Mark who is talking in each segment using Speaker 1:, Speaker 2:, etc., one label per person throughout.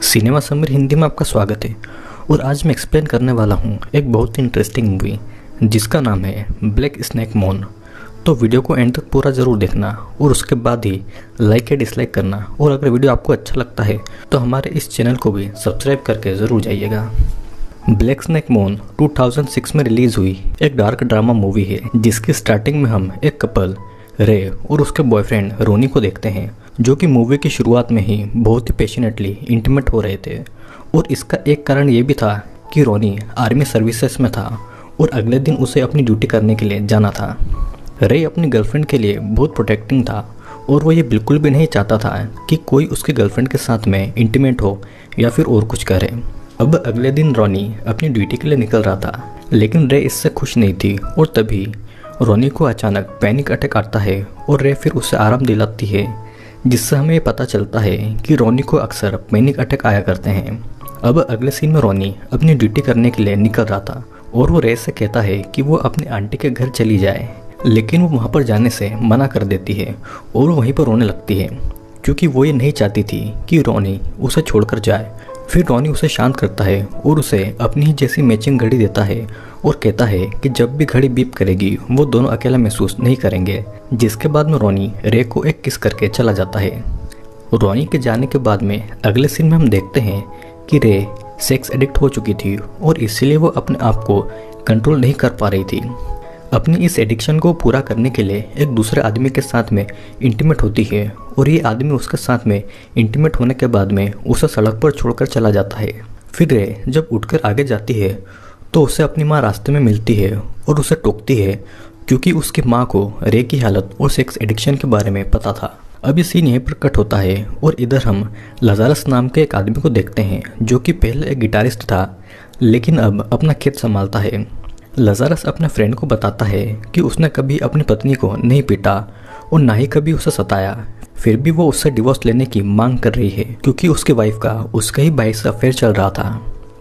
Speaker 1: Cinema summer Hindi में आपका स्वागत है। और आज मैं एक्सप्लेन करने वाला हूँ एक बहुत ही इंटरेस्टिंग मूवी जिसका नाम है ब्लैक स्नेक मोन। तो वीडियो को एंड तक पूरा ज़रूर देखना और उसके बाद ही लाइक या डिसलाइक करना। और अगर वीडियो आपको अच्छा लगता है तो हमारे इस चैनल को भी सब्सक्राइब करके ज़रूर जाइएगा। ब्लैक स्नेक मोन 2006 में रिलीज़ हुई एक डार्क ड्रामा मूवी है जिसकी स्टार्टिंग में हम एक कपल रे और उसके बॉयफ्रेंड रोनी को देखते हैं जो कि मूवी की शुरुआत में ही बहुत ही पैशनेटली इंटीमेट हो रहे थे। और इसका एक कारण ये भी था कि रोनी आर्मी सर्विसेज में था और अगले दिन उसे अपनी ड्यूटी करने के लिए जाना था। रे अपनी गर्लफ्रेंड के लिए बहुत प्रोटेक्टिंग था और वो ये बिल्कुल भी नहीं चाहता था कि कोई उसकी गर्लफ्रेंड के साथ में इंटीमेट हो या फिर और कुछ करे। अब अगले दिन रोनी अपनी ड्यूटी के लिए निकल रहा था लेकिन रे इससे खुश नहीं थी। और तभी रोनी को अचानक पैनिक अटैक आता है और रे फिर उसे आराम दिलाती है, जिससे हमें पता चलता है कि रोनी को अक्सर पैनिक अटैक आया करते हैं। अब अगले सीन में रोनी अपनी ड्यूटी करने के लिए निकल रहा था और वो रे से कहता है कि वो अपनी आंटी के घर चली जाए, लेकिन वो वहाँ पर जाने से मना कर देती है और वो वहीं पर रोने लगती है क्योंकि वो ये नहीं चाहती थी कि रोनी उसे छोड़कर जाए। फिर रोनी उसे शांत करता है और उसे अपनी ही जैसी मैचिंग घड़ी देता है और कहता है कि जब भी घड़ी बीप करेगी वो दोनों अकेला महसूस नहीं करेंगे। जिसके बाद में रोनी रे को एक किस करके चला जाता है। रोनी के जाने के बाद में अगले सीन में हम देखते हैं कि रे सेक्स एडिक्ट हो चुकी थी और इसीलिए वो अपने आप को कंट्रोल नहीं कर पा रही थी। अपनी इस एडिक्शन को पूरा करने के लिए एक दूसरे आदमी के साथ में इंटीमेट होती है और ये आदमी उसके साथ में इंटीमेट होने के बाद में उसे सड़क पर छोड़कर चला जाता है। फिर रे जब उठकर आगे जाती है तो उसे अपनी माँ रास्ते में मिलती है और उसे टोकती है क्योंकि उसकी माँ को रे की हालत और सेक्स एडिक्शन के बारे में पता था। अब ये सीन यहीं पर कट होता है और इधर हम लजारस नाम के एक आदमी को देखते हैं जो कि पहले एक गिटारिस्ट था लेकिन अब अपना खेत संभालता है। लजारस अपने फ्रेंड को बताता है कि उसने कभी अपनी पत्नी को नहीं पीटा और ना ही कभी उसे सताया, फिर भी वो उससे डिवोर्स लेने की मांग कर रही है क्योंकि उसकी वाइफ का उसके ही भाई से अफेयर चल रहा था।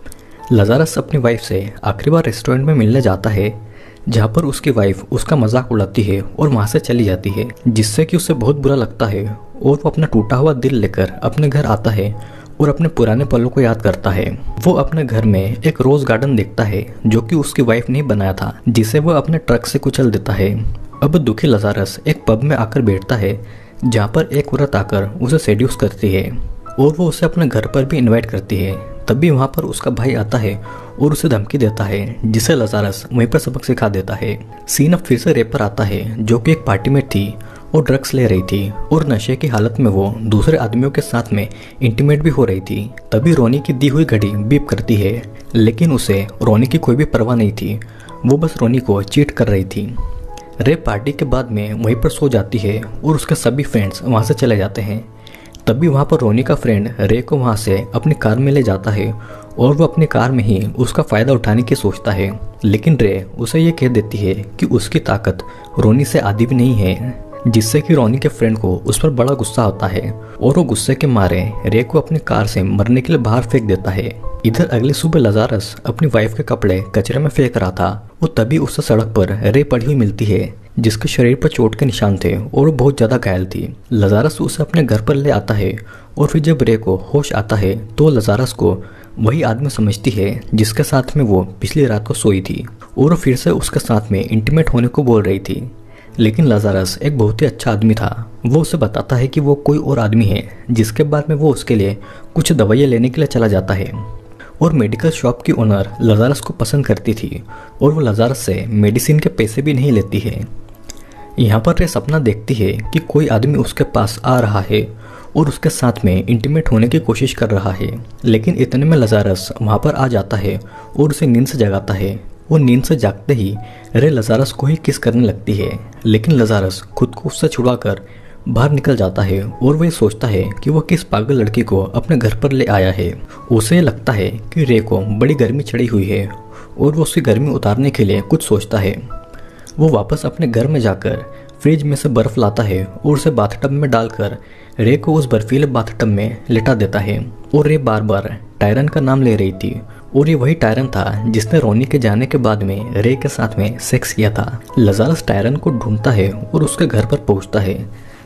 Speaker 1: लजारस अपनी वाइफ से आखिरी बार रेस्टोरेंट में मिलने जाता है जहाँ पर उसकी वाइफ उसका मजाक उड़ाती है और वहाँ से चली जाती है, जिससे कि उसे बहुत बुरा लगता है और वो अपना टूटा हुआ दिल लेकर अपने घर आता है और अपने पुराने पलों को याद करता है। वो अपने घर में एक रोज गार्डन देखता है जो कि उसकी वाइफ ने बनाया था, जिसे वो अपने ट्रक से कुचल देता है। अब दुखी लजारस एक पब में आकर बैठता है जहाँ पर एक औरत आकर उसे सेड्यूस करती है और वो उसे अपने घर पर भी इनवाइट करती है। तभी वहाँ पर उसका भाई आता है और उसे धमकी देता है, जिसे लजारस वहीं पर सबक सिखा देता है। सीन अब फिर से रे पर आता है जो कि एक पार्टी में थी और ड्रग्स ले रही थी और नशे की हालत में वो दूसरे आदमियों के साथ में इंटीमेट भी हो रही थी। तभी रोनी की दी हुई घड़ी बीप करती है लेकिन उसे रोनी की कोई भी परवाह नहीं थी, वो बस रोनी को चीट कर रही थी। रे पार्टी के बाद में वहीं पर सो जाती है और उसके सभी फ्रेंड्स वहाँ से चले जाते हैं। तभी वहाँ पर रोनी का फ्रेंड रे को वहाँ से अपनी कार में ले जाता है और वो अपनी कार में ही उसका फ़ायदा उठाने की सोचता है, लेकिन रे उसे ये कह देती है कि उसकी ताकत रोनी से आधी भी नहीं है, जिससे कि रोनी के फ्रेंड को उस पर बड़ा गुस्सा होता है और वो गुस्से के मारे रे को अपनी कार से मरने के लिए बाहर फेंक देता है। इधर अगली सुबह लजारस अपनी वाइफ के कपड़े कचरे में फेंक रहा था और तभी उसे सड़क पर रे पड़ी हुई मिलती है जिसके शरीर पर चोट के निशान थे और वो बहुत ज़्यादा घायल थी। लजारस उसे अपने घर पर ले आता है और फिर जब रे को होश आता है तो लजारस को वही आदमी समझती है जिसके साथ में वो पिछली रात को सोई थी और फिर से उसके साथ में इंटीमेट होने को बोल रही थी। लेकिन लजारस एक बहुत ही अच्छा आदमी था। वो उसे बताता है कि वो कोई और आदमी है, जिसके बाद में वो उसके लिए कुछ दवाइयाँ लेने के लिए चला जाता है। और मेडिकल शॉप की ओनर लजारस को पसंद करती थी और वो लजारस से मेडिसिन के पैसे भी नहीं लेती है। यहाँ पर रे सपना देखती है कि कोई आदमी उसके पास आ रहा है और उसके साथ में इंटीमेट होने की कोशिश कर रहा है, लेकिन इतने में लजारस वहाँ पर आ जाता है और उसे नींद से जगाता है। वो नींद से जागते ही रे लजारस को ही किस करने लगती है, लेकिन लजारस खुद को उससे छुड़ाकर बाहर निकल जाता है और वो ये सोचता है कि वो किस पागल लड़की को अपने घर पर ले आया है। उसे लगता है कि रे को बड़ी गर्मी चढ़ी हुई है और वो उसकी गर्मी उतारने के लिए कुछ सोचता है। वो वापस अपने घर में जाकर फ्रिज में से बर्फ़ लाता है और उसे बाथटब में डालकर रे को उस बर्फीले बाथटब में लिटा देता है। और रे बार बार टायरन का नाम ले रही थी और ये वही टायरन था जिसने रोनी के जाने के बाद में रे के साथ में सेक्स किया था। लजारस टायरन को ढूंढता है और उसके घर पर पहुंचता है,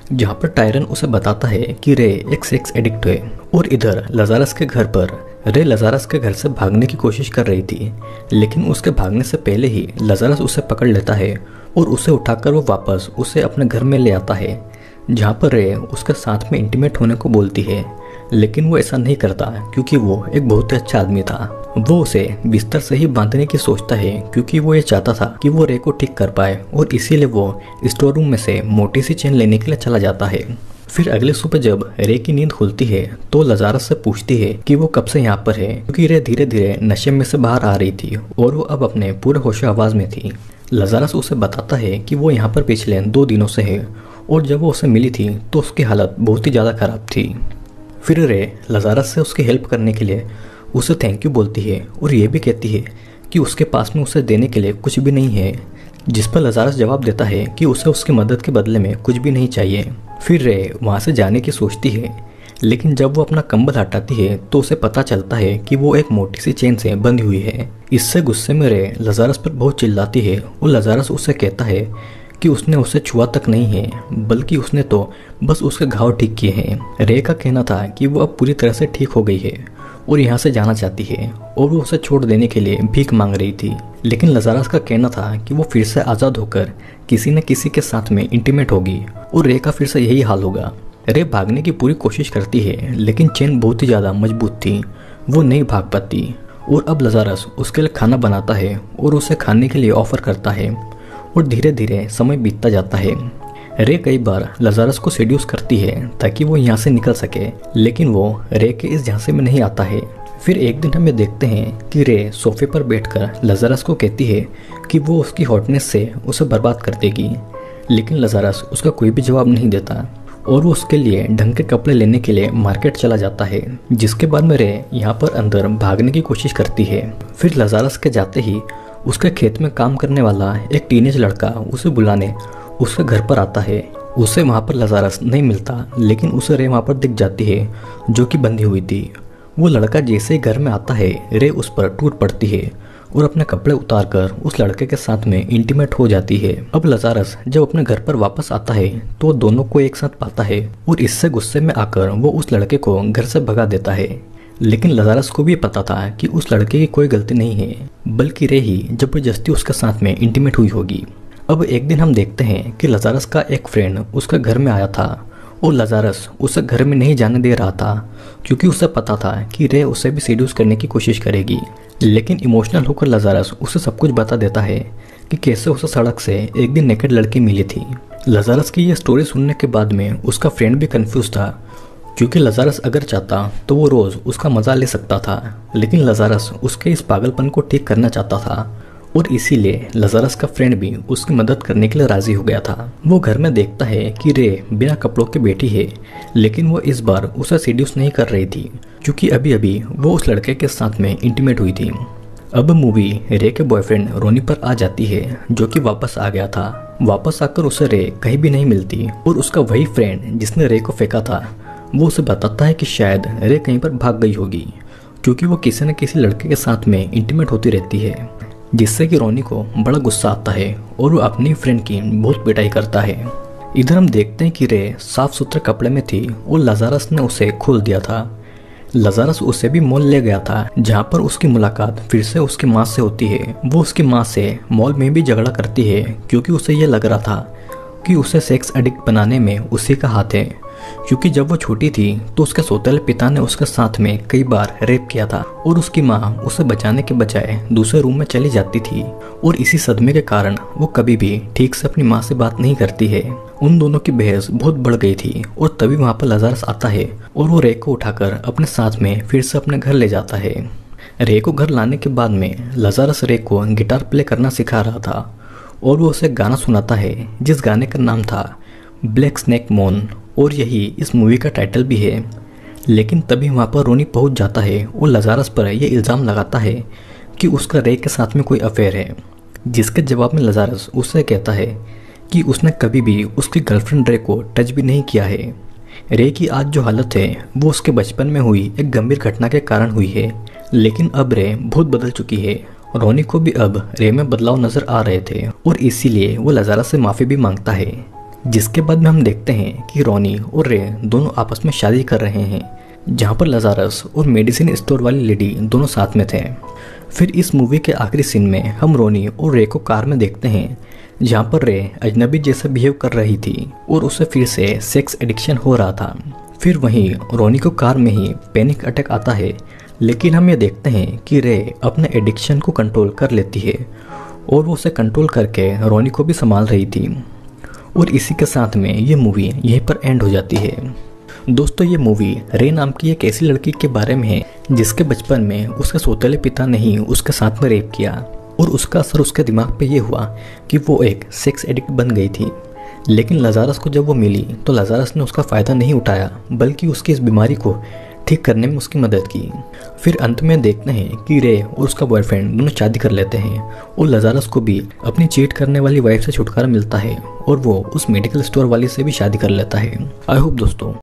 Speaker 1: जहाँ पर टायरन उसे बताता है कि रे एक सेक्स एडिक्ट है। और इधर लजारस के घर पर रे लजारस के घर से भागने की कोशिश कर रही थी, लेकिन उसके भागने से पहले ही लजारस उसे पकड़ लेता है और उसे उठाकर वो वापस उसे अपने घर में ले आता है, जहाँ पर रे उसके साथ में इंटीमेट होने को बोलती है। लेकिन वो ऐसा नहीं करता क्योंकि वो एक बहुत ही अच्छा आदमी था। वो उसे बिस्तर से ही बांधने की सोचता है क्योंकि वो ये चाहता था कि वो रे को ठीक कर पाए, और इसीलिए वो स्टोर रूम में से मोटी सी चेन लेने के लिए चला जाता है। फिर अगले सुबह जब रे की नींद खुलती है तो लजारस से पूछती है कि वो कब से यहाँ पर है, क्योंकि रे धीरे धीरे नशे में से बाहर आ रही थी और वो अब अपने पूरे होशो आवाज में थी। लजारस उसे बताता है कि वो यहाँ पर पिछले 2 दिनों से है, और जब वो उसे मिली थी तो उसकी हालत बहुत ही ज़्यादा खराब थी। फिर रे लजारस से उसकी हेल्प करने के लिए उसे थैंक यू बोलती है और ये भी कहती है कि उसके पास में उसे देने के लिए कुछ भी नहीं है, जिस पर लजारस जवाब देता है कि उसे उसकी मदद के बदले में कुछ भी नहीं चाहिए। फिर रे वहाँ से जाने की सोचती है, लेकिन जब वो अपना कंबल हटाती है तो उसे पता चलता है कि वो एक मोटी सी चेन से बंधी हुई है। इससे गुस्से में रे लजारस पर बहुत चिल्लाती है और लजारस उसे कहता है कि उसने उसे छुआ तक नहीं है, बल्कि उसने तो बस उसके घाव ठीक किए हैं। रे का कहना था कि वो अब पूरी तरह से ठीक हो गई है और यहाँ से जाना चाहती है, और वो उसे छोड़ देने के लिए भीख मांग रही थी। लेकिन लजारस का कहना था कि वो फिर से आज़ाद होकर किसी न किसी के साथ में इंटीमेट होगी और रे का फिर से यही हाल होगा। रे भागने की पूरी कोशिश करती है, लेकिन चेन बहुत ही ज़्यादा मजबूत थी, वो नहीं भाग पाती। और अब लजारस उसके लिए खाना बनाता है और उसे खाने के लिए ऑफर करता है, और धीरे धीरे समय बीतता जाता है। रे कई बार लजारस को सेड्यूस करती है ताकि वो यहाँ से निकल सके, लेकिन वो रे के इस झांसे में नहीं आता है। फिर एक दिन हमें देखते हैं कि रे सोफे पर बैठकर लजारस को कहती है कि वो उसकी हॉटनेस से उसे बर्बाद कर देगी, लेकिन लजारस उसका कोई भी जवाब नहीं देता और वो उसके लिए ढंग के कपड़े लेने के लिए मार्केट चला जाता है, जिसके बाद में रे यहाँ पर अंदर भागने की कोशिश करती है। फिर लजारस के जाते ही उसके खेत में काम करने वाला एक टीनेज लड़का उसे बुलाने उसके घर पर आता है। उसे वहाँ पर लजारस नहीं मिलता, लेकिन उसे रे वहाँ पर दिख जाती है जो कि बंधी हुई थी। वो लड़का जैसे ही घर में आता है रे उस पर टूट पड़ती है और अपने कपड़े उतारकर उस लड़के के साथ में इंटीमेट हो जाती है। अब लजारस जब अपने घर पर वापस आता है तो दोनों को एक साथ पाता है और इससे गुस्से में आकर वो उस लड़के को घर से भगा देता है। लेकिन लजारस को भी पता था कि उस लड़के की कोई गलती नहीं है, बल्कि रे ही जबरदस्ती उसके साथ में इंटीमेट हुई होगी। अब एक दिन हम देखते हैं कि लजारस का एक फ्रेंड उसके घर में आया था और लजारस उसे घर में नहीं जाने दे रहा था क्योंकि उसे पता था कि रे उसे भी सीड्यूस करने की कोशिश करेगी। लेकिन इमोशनल होकर लजारस उसे सब कुछ बता देता है कि कैसे उसे सड़क से एक दिन नेकेड लड़की मिली थी। लजारस की यह स्टोरी सुनने के बाद में उसका फ्रेंड भी कंफ्यूज था, क्योंकि लजारस अगर चाहता तो वो रोज उसका मजा ले सकता था, लेकिन लजारस उसके इस पागलपन को ठीक करना चाहता था और इसीलिए लजारस का फ्रेंड भी उसकी मदद करने के लिए राजी हो गया था। वो घर में देखता है कि रे बिना कपड़ों के बैठी है, लेकिन वो इस बार उसे सीड्यूस नहीं कर रही थी क्योंकि अभी अभी वो उस लड़के के साथ में इंटीमेट हुई थी। अब मूवी रे के बॉयफ्रेंड रोनी पर आ जाती है जो कि वापस आ गया था। वापस आकर उसे रे कहीं भी नहीं मिलती और उसका वही फ्रेंड जिसने रे को फेंका था वो उसे बताता है कि शायद रे कहीं पर भाग गई होगी, क्योंकि वो किसी न किसी लड़के के साथ में इंटीमेट होती रहती है, जिससे कि रोनी को बड़ा गुस्सा आता है और वो अपनी फ्रेंड की बहुत पिटाई करता है। इधर हम देखते हैं कि रे साफ सुथरे कपड़े में थी और लजारस ने उसे खोल दिया था। लजारस उसे भी मॉल ले गया था जहाँ पर उसकी मुलाकात फिर से उसकी माँ से होती है। वो उसकी माँ से मॉल में भी झगड़ा करती है क्योंकि उसे ये लग रहा था कि उसे सेक्स एडिक्ट बनाने में उसी का हाथ है, क्योंकि जब वो छोटी थी तो उसके सौतेले पिता ने उसके साथ में कई बार रेप किया था और उसकी माँ उसे बचाने के बजाय दूसरे रूम में चली जाती थी और इसी सदमे के कारण वो कभी भी ठीक से अपनी माँ से बात नहीं करती है। उन दोनों की बहस बहुत बढ़ गई थी और तभी वहाँ पर लजारस आता है और वो रे को उठाकर अपने साथ में फिर से अपने घर ले जाता है। रे को घर लाने के बाद में लजारस रे को गिटार प्ले करना सिखा रहा था और वो उसे गाना सुनाता है जिस गाने का नाम था ब्लैक स्नैक मून, और यही इस मूवी का टाइटल भी है। लेकिन तभी वहाँ पर रोनी पहुँच जाता है और लजारस पर यह इल्ज़ाम लगाता है कि उसका रे के साथ में कोई अफेयर है, जिसके जवाब में लजारस उससे कहता है कि उसने कभी भी उसकी गर्लफ्रेंड रे को टच भी नहीं किया है। रे की आज जो हालत है वो उसके बचपन में हुई एक गंभीर घटना के कारण हुई है, लेकिन अब रे बहुत बदल चुकी है। रोनी को भी अब रे में बदलाव नजर आ रहे थे और इसीलिए वो लजारस से माफ़ी भी मांगता है। जिसके बाद में हम देखते हैं कि रोनी और रे दोनों आपस में शादी कर रहे हैं, जहाँ पर लजारस और मेडिसिन स्टोर वाली लेडी दोनों साथ में थे। फिर इस मूवी के आखिरी सीन में हम रोनी और रे को कार में देखते हैं, जहाँ पर रे अजनबी जैसा बिहेव कर रही थी और उसे फिर से सेक्स एडिक्शन हो रहा था। फिर वहीं रोनी को कार में ही पैनिक अटैक आता है, लेकिन हम ये देखते हैं कि रे अपने एडिक्शन को कंट्रोल कर लेती है और वो उसे कंट्रोल करके रोनी को भी संभाल रही थी। और इसी के साथ में ये मूवी यहीं पर एंड हो जाती है। दोस्तों, ये मूवी रे नाम की एक ऐसी लड़की के बारे में है जिसके बचपन में उसके सौतेले पिता ने ही उसके साथ में रेप किया और उसका असर उसके दिमाग पे ये हुआ कि वो एक सेक्स एडिक्ट बन गई थी। लेकिन लजारस को जब वो मिली तो लजारस ने उसका फ़ायदा नहीं उठाया, बल्कि उसकी इस बीमारी को ठीक करने में उसकी मदद की। फिर अंत में देखते हैं कि रे और उसका बॉयफ्रेंड दोनों शादी कर लेते हैं और लजारस को भी अपनी चीट करने वाली वाइफ से छुटकारा मिलता है और वो उस मेडिकल स्टोर वाली से भी शादी कर लेता है। आई होप दोस्तों